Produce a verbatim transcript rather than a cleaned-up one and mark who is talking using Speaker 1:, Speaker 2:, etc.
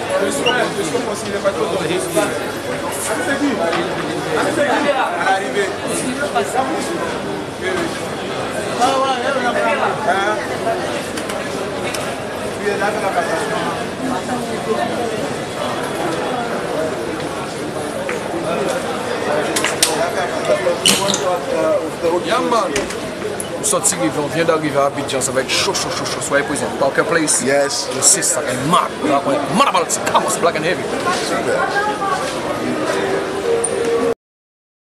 Speaker 1: Yeah, man. Sorti on vient d'arriver à Abidjan, ça va être chaud, chaud, chaud, chaud. Soyez présents. Parker Place.
Speaker 2: Yes.
Speaker 1: Le six, ça va être mad. Mad about it. Come on, black and heavy.
Speaker 2: Super.